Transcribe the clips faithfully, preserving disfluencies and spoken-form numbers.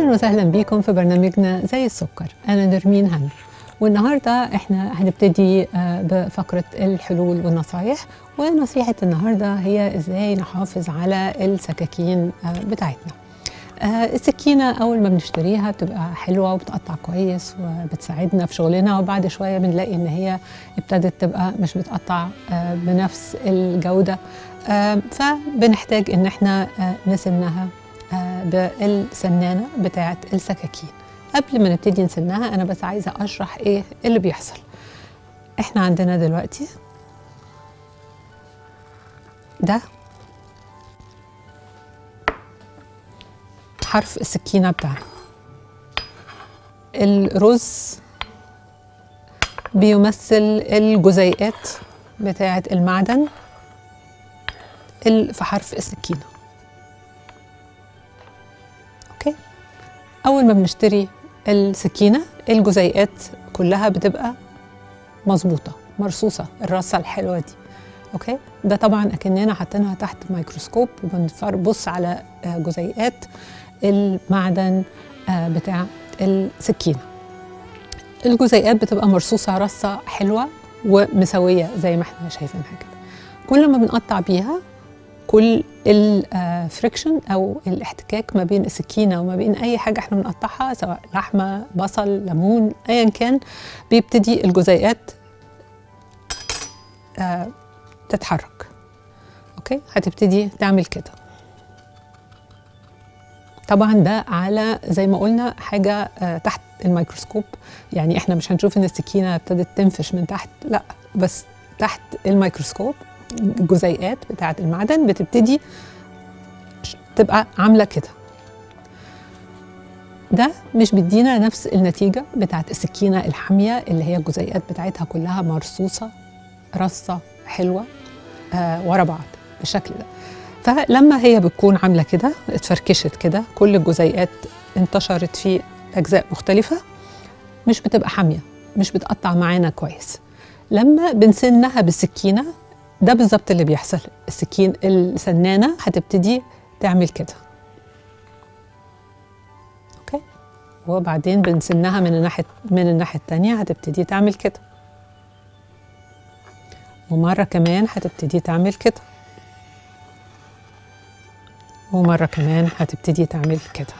أهلا وسهلا بيكم في برنامجنا زي السكر. أنا نرمين هنا، والنهاردة احنا هنبتدي بفقرة الحلول والنصايح. ونصيحة النهاردة هي ازاي نحافظ على السكاكين بتاعتنا. السكينة أول ما بنشتريها بتبقى حلوة وبتقطع كويس وبتساعدنا في شغلنا، وبعد شوية بنلاقي إن هي ابتدت تبقى مش بتقطع بنفس الجودة، فبنحتاج إن احنا نسنها بالسنانة بتاعة السكاكين. قبل ما نبتدي نسنها أنا بس عايزة أشرح إيه اللي بيحصل. إحنا عندنا دلوقتي ده حرف السكينة بتاعنا. الرز بيمثل الجزيئات بتاعة المعدن اللي في حرف السكينة. أوكي، أول ما بنشتري السكينة الجزيئات كلها بتبقى مظبوطة مرصوصة، الرصة الحلوة دي. أوكي، ده طبعا أكننا حاطينها تحت ميكروسكوب وبنبص على جزيئات المعدن بتاع السكينة. الجزيئات بتبقى مرصوصة رصة حلوة ومسوية زي ما احنا شايفينها كده. كل ما بنقطع بيها كل الفريكشن او الاحتكاك ما بين السكينه وما بين اي حاجه احنا بنقطعها، سواء لحمه، بصل، ليمون، ايا كان، بيبتدي الجزيئات آه تتحرك. اوكي، هتبتدي تعمل كده. طبعا ده على زي ما قلنا حاجه آه تحت الميكروسكوب، يعني احنا مش هنشوف ان السكينه ابتدت تنفش من تحت، لا، بس تحت الميكروسكوب الجزيئات بتاعة المعدن بتبتدي تبقى عاملة كده. ده مش بيدينا نفس النتيجة بتاعة السكينة الحامية اللي هي الجزيئات بتاعتها كلها مرصوصة رصة حلوة آه ورا بعض بالشكل ده. فلما هي بتكون عاملة كده اتفركشت كده، كل الجزيئات انتشرت في أجزاء مختلفة، مش بتبقى حامية، مش بتقطع معانا كويس. لما بنسنها بالسكينة ده بالظبط اللي بيحصل. السكين السنانة هتبتدي تعمل كده. اوكي، وبعدين بنسنها من الناحية من الناحية التانية هتبتدي تعمل كده، ومرة كمان هتبتدي تعمل كده، ومرة كمان هتبتدي تعمل كده.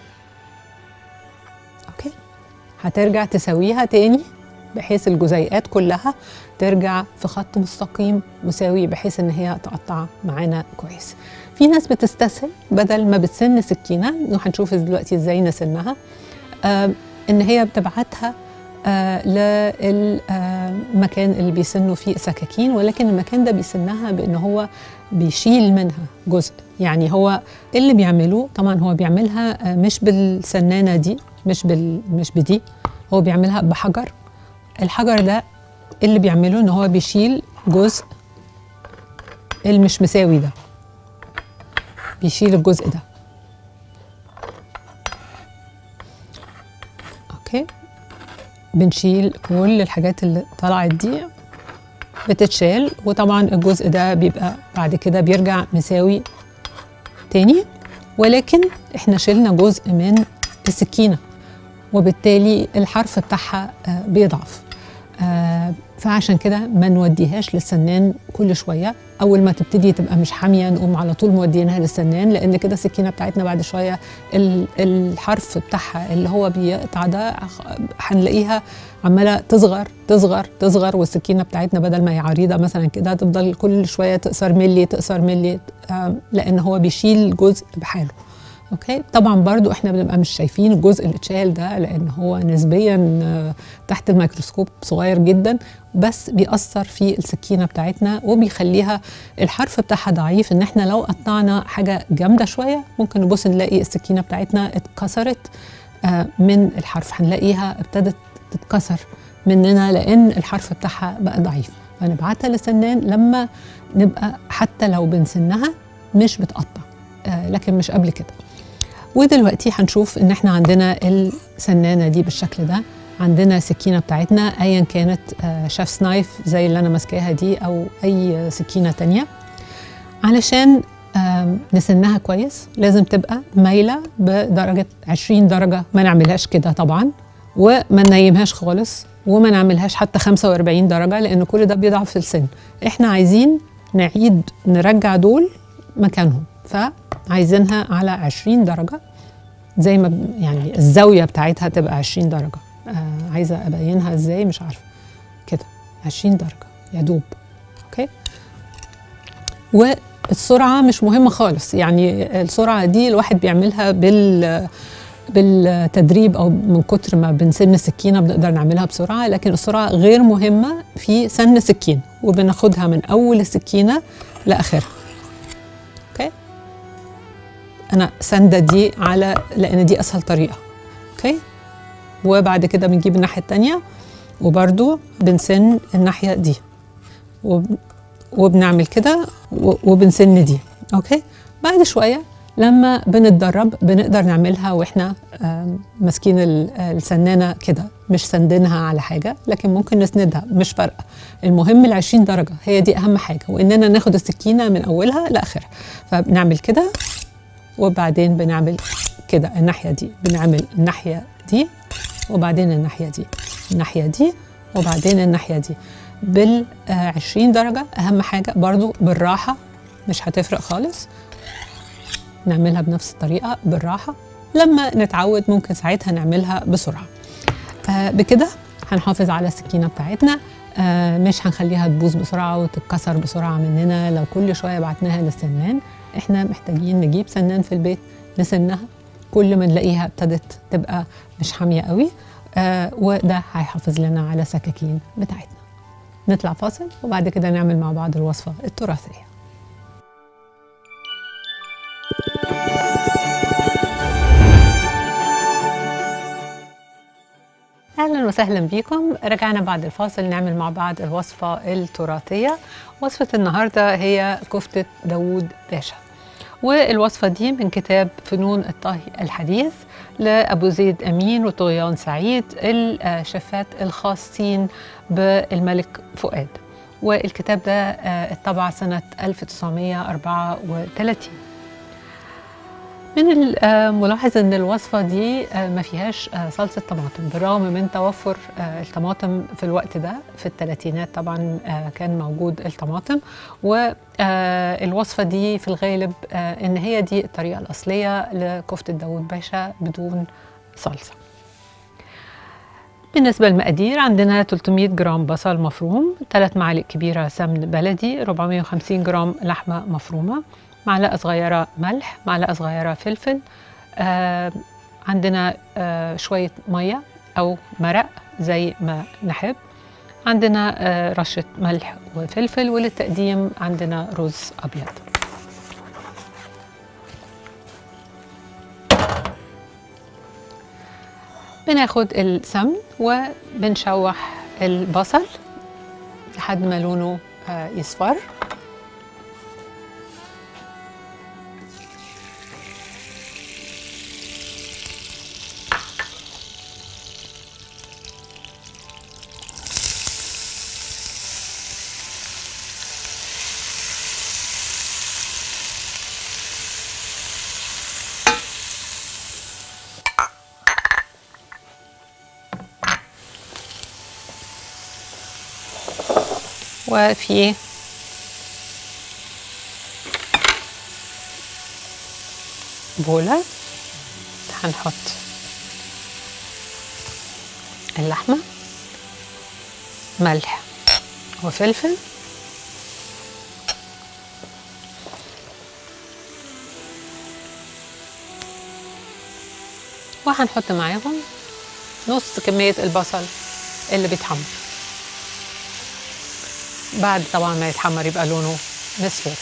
اوكي، هترجع تسويها تاني بحيث الجزيئات كلها ترجع في خط مستقيم مساوي بحيث ان هي تقطع معانا كويس. في ناس بتستسهل بدل ما بتسن سكينه، وهنشوف دلوقتي ازاي نسنها، آه ان هي بتبعتها آه للمكان اللي بيسنوا فيه السكاكين، ولكن المكان ده بيسنها بان هو بيشيل منها جزء. يعني هو اللي بيعملوه طبعا هو بيعملها آه مش بالسنانه دي، مش بال مش بدي، هو بيعملها بحجر. الحجر ده اللي بيعمله ان هو بيشيل جزء المش مساوي ده، بيشيل الجزء ده. اوكي، بنشيل كل الحاجات اللي طلعت دي بتتشال، وطبعا الجزء ده بيبقى بعد كده بيرجع مساوي تاني، ولكن احنا شلنا جزء من السكينة وبالتالي الحرف بتاعها بيضعف. آه فعشان كده ما نوديهاش للسنان كل شويه. اول ما تبتدي تبقى مش حاميه نقوم على طول مودينها للسنان، لان كده السكينه بتاعتنا بعد شويه الحرف بتاعها اللي هو بيقطع ده هنلاقيها عماله تصغر تصغر تصغر، والسكينه بتاعتنا بدل ما هي عريضه مثلا كده تفضل كل شويه تقصر ملي تقصر ملي، آه لان هو بيشيل جزء بحاله. اوكي، طبعا برضو احنا بنبقى مش شايفين الجزء اللي اتشال ده لان هو نسبيا تحت الميكروسكوب صغير جدا، بس بيأثر في السكينه بتاعتنا وبيخليها الحرف بتاعها ضعيف. ان احنا لو قطعنا حاجه جامده شويه ممكن نبص نلاقي السكينه بتاعتنا اتكسرت من الحرف، هنلاقيها ابتدت تتكسر مننا لان الحرف بتاعها بقى ضعيف. فنبعتها للسنان لما نبقى حتى لو بنسنها مش بتقطع، لكن مش قبل كده. ودلوقتي هنشوف ان احنا عندنا السنانه دي بالشكل ده، عندنا سكينه بتاعتنا ايا كانت شافس نايف زي اللي انا ماسكاها دي او اي سكينه تانية. علشان نسنها كويس، لازم تبقى مايله بدرجه عشرين درجه، ما نعملهاش كده طبعا، وما ننيمهاش خالص، وما نعملهاش حتى خمسة وأربعين درجه لان كل ده بيضعف في السن. احنا عايزين نعيد نرجع دول مكانهم، فعايزينها على عشرين درجه، زي ما يعني الزاويه بتاعتها تبقى عشرين درجه. آه عايزه ابينها ازاي مش عارفه كده، عشرين درجه يا دوب. اوكي، والسرعه مش مهمه خالص، يعني السرعه دي الواحد بيعملها بال بالتدريب او من كتر ما بنسن السكينه بنقدر نعملها بسرعه، لكن السرعه غير مهمه في سن السكين، وبناخدها من اول السكينه لاخرها. اوكي، انا سنده دي على لان دي اسهل طريقه. اوكي، وبعد كده بنجيب الناحيه الثانيه وبرده بنسن الناحيه دي وبنعمل كده وبنسن دي. اوكي، بعد شويه لما بنتدرب بنقدر نعملها واحنا ماسكين السنانه كده، مش سندينها على حاجه، لكن ممكن نسندها، مش فارقه. المهم ال عشرين درجه هي دي اهم حاجه، واننا ناخد السكينه من اولها لاخرها. فبنعمل كده وبعدين بنعمل كده الناحيه دي، بنعمل الناحيه دي وبعدين الناحيه دي، الناحيه دي وبعدين الناحيه دي بال عشرين درجه. اهم حاجه برضو بالراحه، مش هتفرق خالص، نعملها بنفس الطريقه بالراحه. لما نتعود ممكن ساعتها نعملها بسرعه. آه بكده هنحافظ على السكينه بتاعتنا، آه مش هنخليها تبوظ بسرعه وتتكسر بسرعه مننا لو كل شويه بعتناها للسنان. احنا محتاجين نجيب سنان في البيت نسنها كل ما نلاقيها ابتدت تبقى مش حاميه قوي، آه وده هيحافظ لنا على السكاكين بتاعتنا. نطلع فاصل وبعد كده نعمل مع بعض الوصفه التراثيه. اهلا وسهلا بكم، رجعنا بعد الفاصل نعمل مع بعض الوصفه التراثيه. وصفه النهارده هي كفته داوود باشا، والوصفه دي من كتاب فنون الطهي الحديث لابو زيد امين وطغيان سعيد، الشيفات الخاصين بالملك فؤاد. والكتاب ده اتطبع سنه ألف وتسعمائة وأربعة وثلاثين. من الملاحظ ان الوصفه دي ما فيهاش صلصه طماطم، بالرغم من توفر الطماطم في الوقت ده. في الثلاثينات طبعا كان موجود الطماطم، والوصفه دي في الغالب ان هي دي الطريقه الاصليه لكفته داوود باشا بدون صلصه. بالنسبه للمقادير، عندنا ثلاثمائة جرام بصل مفروم، ثلاث معالق كبيره سمن بلدي، أربعمائة وخمسين جرام لحمه مفرومه، معلقة صغيرة ملح، معلقة صغيرة فلفل، آه عندنا آه شوية مية أو مرق زي ما نحب، عندنا آه رشة ملح وفلفل، وللتقديم عندنا رز أبيض. بناخد السمن وبنشوح البصل لحد ما لونه آه يصفر. وفي بولة هنحط اللحمة، ملح وفلفل، وهنحط معاهم نص كمية البصل اللي بيتحمر. بعد طبعا ما يتحمر يبقى لونه مصفر.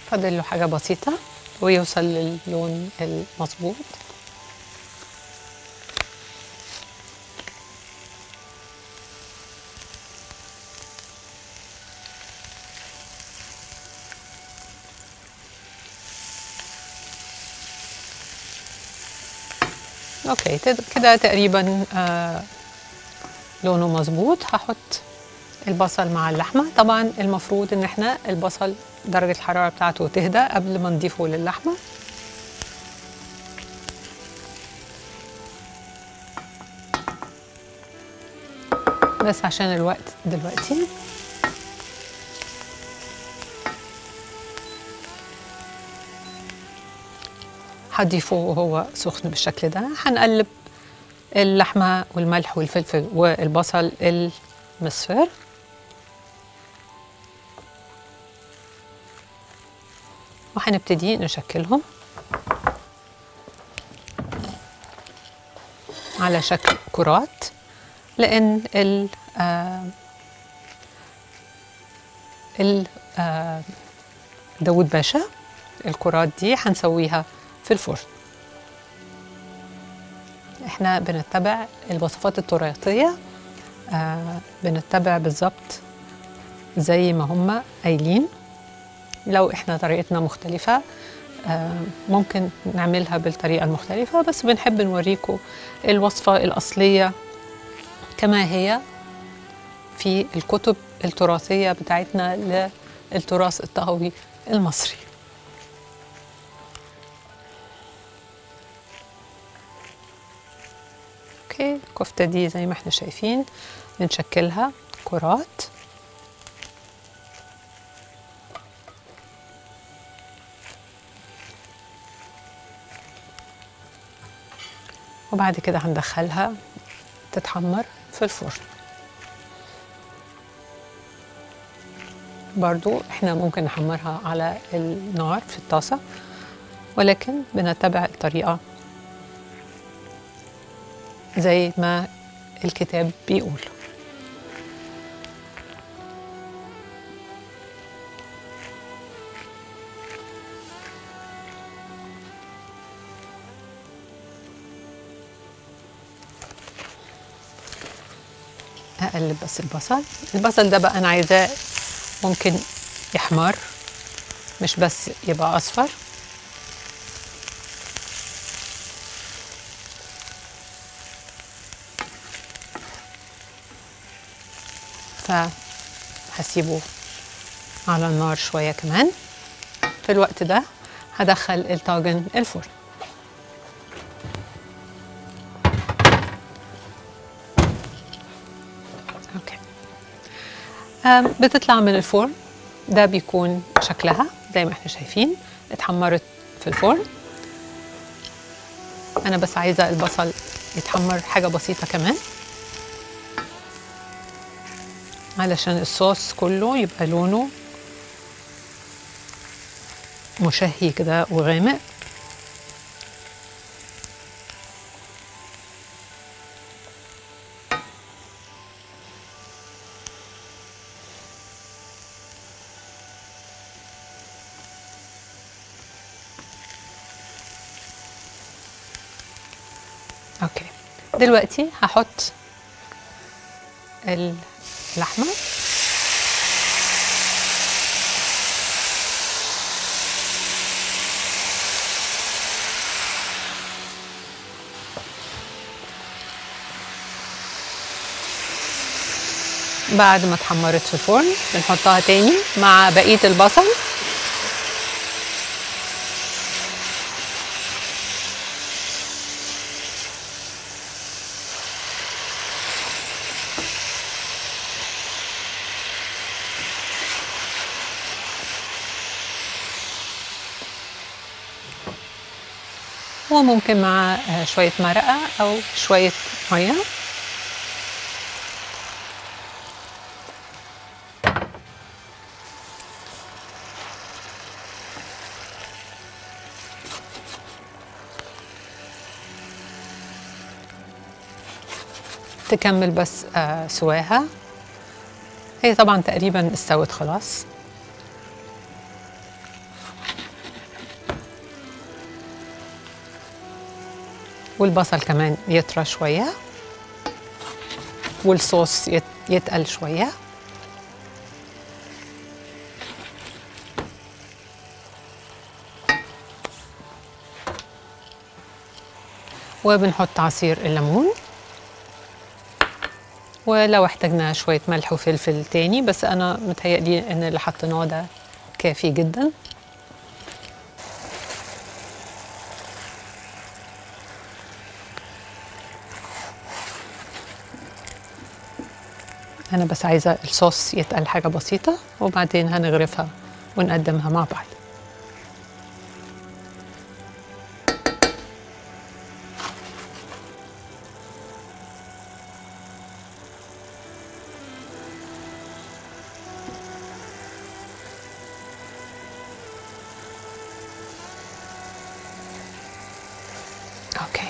فاضل له حاجة بسيطة ويوصل للون المظبوط. اوكي كده تقريبا آه لونه مظبوط. هحط البصل مع اللحمة. طبعا المفروض ان احنا البصل درجة الحرارة بتاعته تهدى قبل ما نضيفه للحمة. بس عشان الوقت دلوقتي هضيفه وهو سخن بالشكل ده. هنقلب اللحمة والملح والفلفل والبصل المصفر. وهنبتدي نشكلهم على شكل كرات، لأن ال آه ال آه داود باشا الكرات دي هنسويها في الفرن. احنا بنتبع الوصفات التراثية، آه بنتبع بالظبط زي ما هم قايلين. لو احنا طريقتنا مختلفة آه ممكن نعملها بالطريقة المختلفة، بس بنحب نوريكم الوصفة الأصلية كما هي في الكتب التراثية بتاعتنا للتراث الطهوي المصري. اوكي الكفتة دي زي ما احنا شايفين بنشكلها كرات. وبعد كده هندخلها تتحمر في الفرن. برضو احنا ممكن نحمرها على النار في الطاسة، ولكن بنتبع الطريقة زي ما الكتاب بيقول. هقلب بس البصل. البصل ده بقى انا عايزاه ممكن يحمر، مش بس يبقى اصفر. فهسيبه على النار شوية كمان. في الوقت ده هدخل الطاجن الفرن. اوكي بتطلع من الفرن ده بيكون شكلها زي ما احنا شايفين اتحمرت في الفرن. انا بس عايزة البصل يتحمر حاجة بسيطة كمان علشان الصوص كله يبقى لونه مشهي كده وغامق. اوكي دلوقتي هحط اللحمة. بعد ما اتحمرت في الفرن بنحطها تاني مع بقية البصل. وممكن مع شوية مرقة أو شوية مية. تكمل بس آه سواها. هي طبعا تقريبا استوت خلاص. والبصل كمان يطرى شوية، والصوص يتقل شوية. وبنحط عصير الليمون، ولو احتاجنا شوية ملح وفلفل تاني، بس أنا متهيألي إن اللي حطيناه ده كافي جدا. أنا بس عايزة الصوص يتقل حاجة بسيطة، وبعدين هنغرفها ونقدمها مع بعض. اوكي،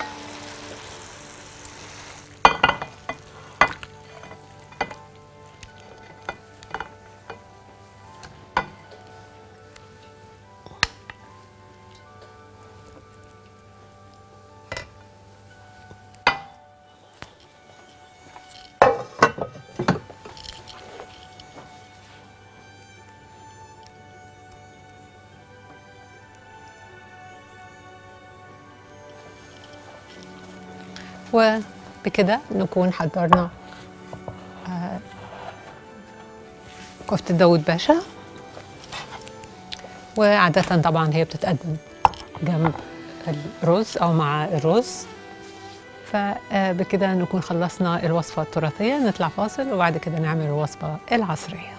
وبكده نكون حضرنا آه كفتة داود باشا. وعادة طبعا هي بتتقدم جنب الرز أو مع الرز. فبكده نكون خلصنا الوصفة التراثية. نطلع فاصل وبعد كده نعمل الوصفة العصرية.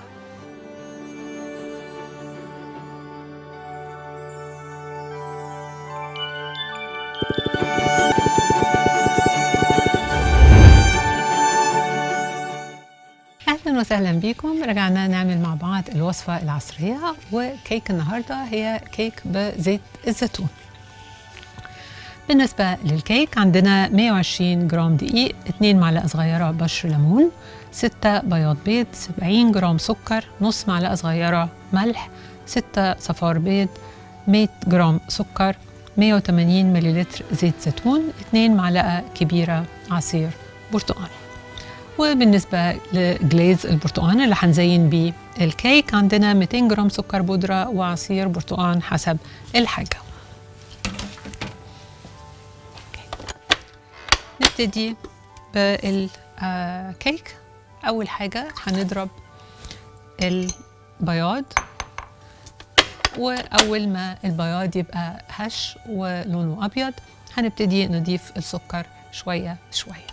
أهلا وسهلا بكم. رجعنا نعمل مع بعض الوصفة العصرية. وكيك النهاردة هي كيك بزيت الزيتون. بالنسبة للكيك عندنا مية وعشرين جرام دقيق، اتنين معلقة صغيرة بشر ليمون، ستة بياض بيض، سبعين جرام سكر، نص معلقة صغيرة ملح، ستة صفار بيض، مية جرام سكر، مية وتمانين مليلتر زيت زيتون، اتنين معلقة كبيرة عصير برتقال. وبالنسبة لجليز البرتقال اللي هنزين بيه الكيك عندنا ميتين جرام سكر بودرة وعصير برتقال حسب الحاجة. نبتدي بالكيك. أول حاجة هنضرب البياض، وأول ما البياض يبقى هش ولونه أبيض هنبتدي نضيف السكر شوية شوية.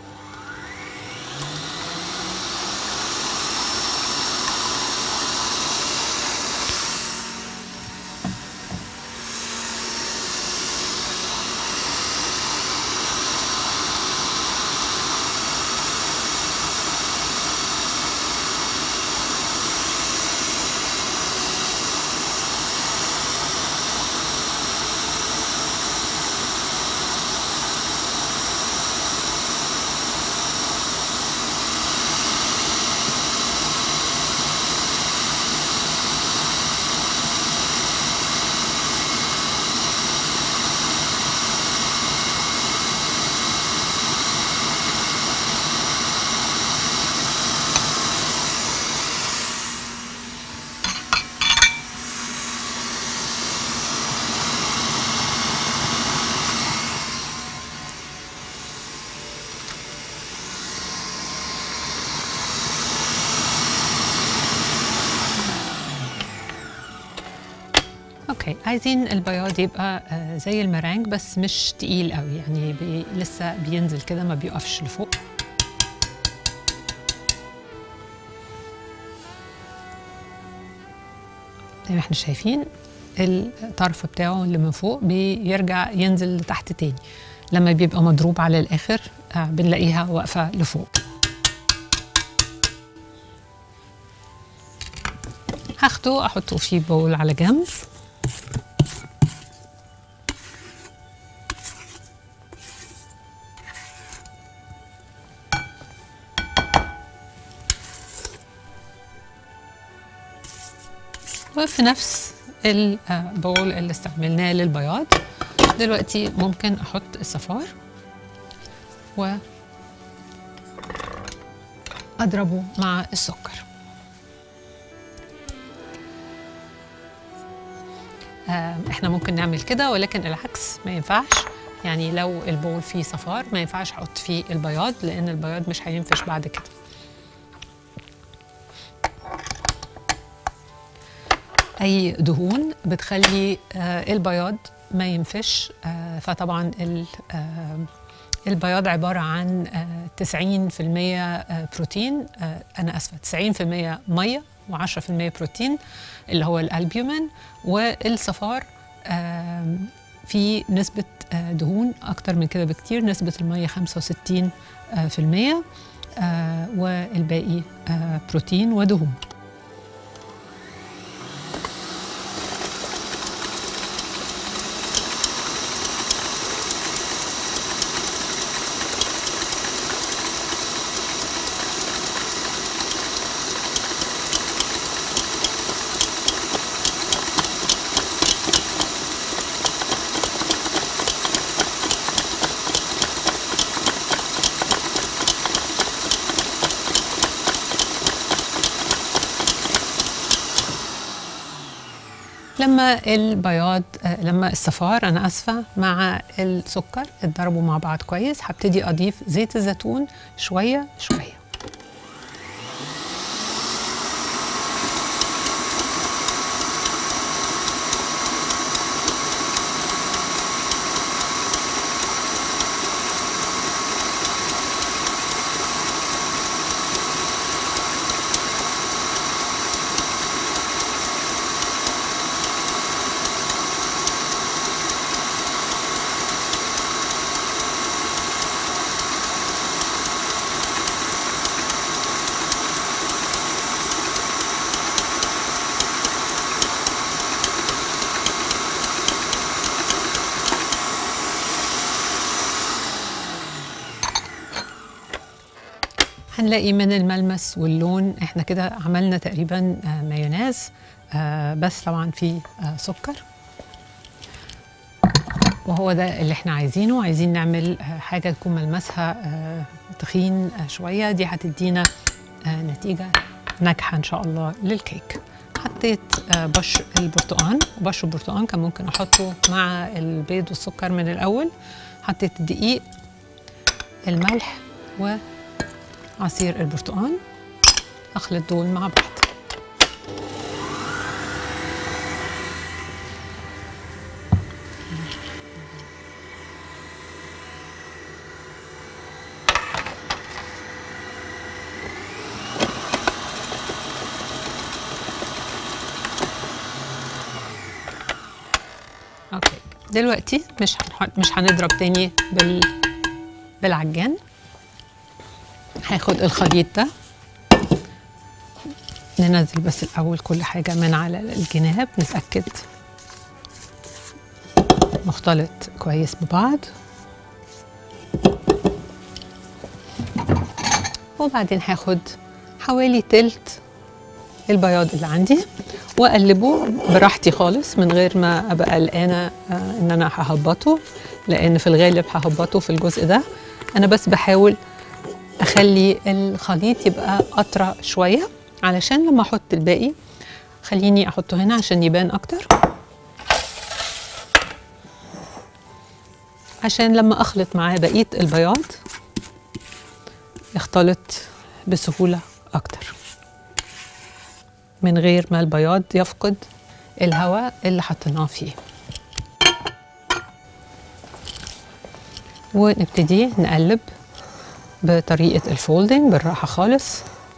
اوكي، عايزين البياض يبقى آه زي المرانج بس مش تقيل قوي، يعني بي لسه بينزل كده ما بيقفش لفوق. زي ما احنا شايفين الطرف بتاعه اللي من فوق بيرجع ينزل لتحت تاني. لما بيبقى مضروب على الاخر آه بنلاقيها واقفه لفوق. هاخده احطه في بول على جنب. وفي نفس البول اللي استعملناه للبياض دلوقتي ممكن احط الصفار واضربه مع السكر. آه احنا ممكن نعمل كده، ولكن العكس ما ينفعش. يعني لو البول فيه صفار ما ينفعش احط فيه البياض، لان البياض مش هينفش بعد كده. اي دهون بتخلي آه البياض ما ينفش. آه فطبعا آه البياض عباره عن آه تسعين في المية آه بروتين، آه انا اسفه تسعين في المية ميه وعشرة في المية بروتين اللي هو الالبيومين، والصفار آه في نسبه آه دهون اكتر من كده بكتير، نسبه الميه خمسة وستين في المية آه والباقي آه بروتين ودهون. لما البياض لما الصفار انا اسفه مع السكر اتضربوا مع بعض كويس، هبتدي اضيف زيت الزيتون شويه شويه. هنلاقي من الملمس واللون احنا كده عملنا تقريبا مايونيز، بس طبعا فيه سكر، وهو ده اللي احنا عايزينه. عايزين نعمل حاجة تكون ملمسها تخين شوية، دي هتدينا نتيجة ناجحة ان شاء الله للكيك. حطيت بشر البرتقان، وبشر البرتقان كان ممكن احطه مع البيض والسكر من الاول. حطيت الدقيق، الملح، و عصير البرتقال، اخلط دول مع بعض. اوكي دلوقتي مش هنحط مش هنضرب تاني بال بالعجان. هاخد الخليط ده، ننزل بس الأول كل حاجة من على الجناب، نتأكد مختلط كويس ببعض، وبعدين هاخد حوالي تلت البياض اللي عندي وأقلبه براحتي خالص من غير ما أبقى قلقانة إن أنا ههبطه، لأن في الغالب ههبطه في الجزء ده. أنا بس بحاول اخلي الخليط يبقى اطرى شويه علشان لما احط الباقي، خليني احطه هنا عشان يبان اكتر، عشان لما اخلط معاه بقيه البياض يختلط بسهوله اكتر من غير ما البياض يفقد الهواء اللي حطيناه فيه. ونبتدي نقلب بطريقة الفولدنج بالراحة خالص.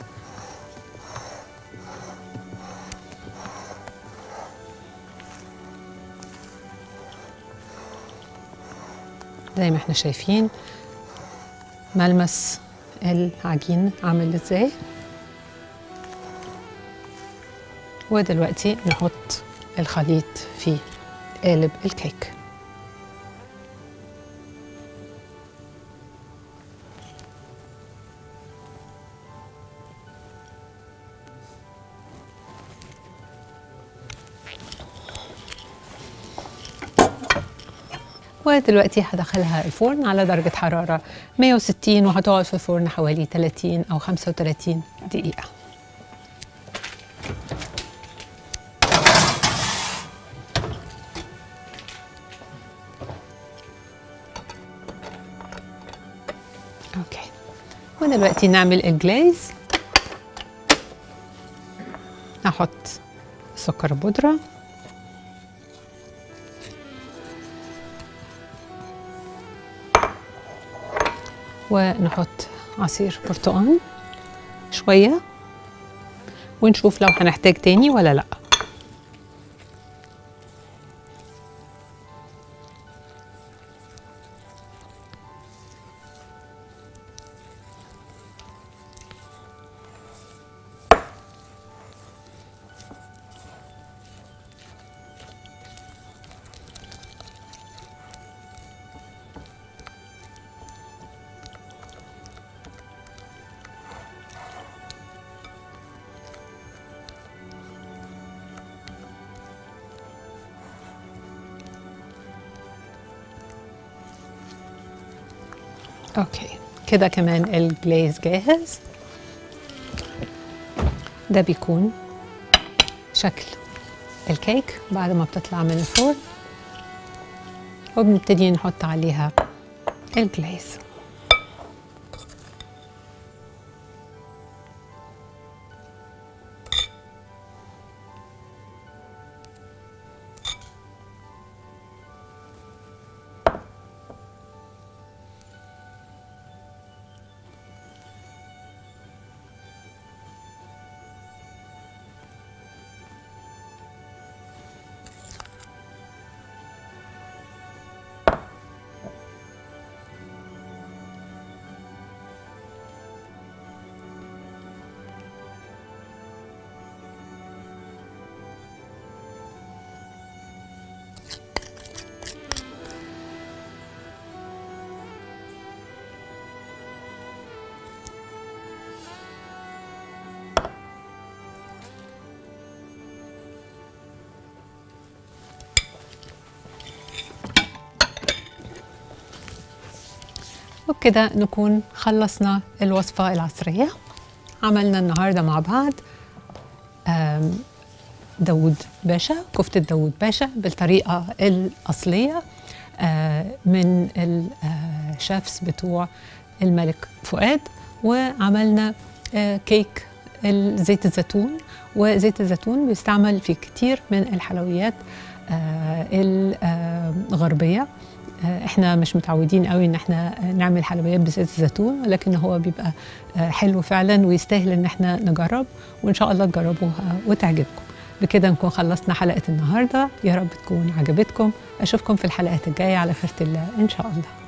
زي ما احنا شايفين ملمس العجين عامل ازاي. ودلوقتي نحط الخليط في قالب الكيك. ودلوقتي هدخلها الفرن على درجة حرارة مية وستين، وهتقعد في الفرن حوالي تلاتين أو خمسة وتلاتين دقيقة. اوكي، ودلوقتي نعمل الجليز. هحط سكر بودرة ونحط عصير برتقال شوية، ونشوف لو هنحتاج تاني ولا لأ. اوكي، كده كمان الجليز جاهز. ده بيكون شكل الكيك بعد ما بتطلع من الفرن، وبنبتدي نحط عليها الجليز. وبكده نكون خلصنا الوصفة العصرية. عملنا النهاردة مع بعض داود باشا، كفتة داود باشا بالطريقة الأصلية من الشيفs بتوع الملك فؤاد، وعملنا كيك زيت الزيتون. وزيت الزيتون بيستعمل في كتير من الحلويات الغربية. احنا مش متعودين قوي ان احنا نعمل حلويات بزيت الزيتون، ولكن هو بيبقى حلو فعلا ويستاهل ان احنا نجرب، وان شاء الله تجربوها وتعجبكم. بكده نكون خلصنا حلقة النهاردة، يا رب تكون عجبتكم. اشوفكم في الحلقات الجاية على خيرة الله ان شاء الله.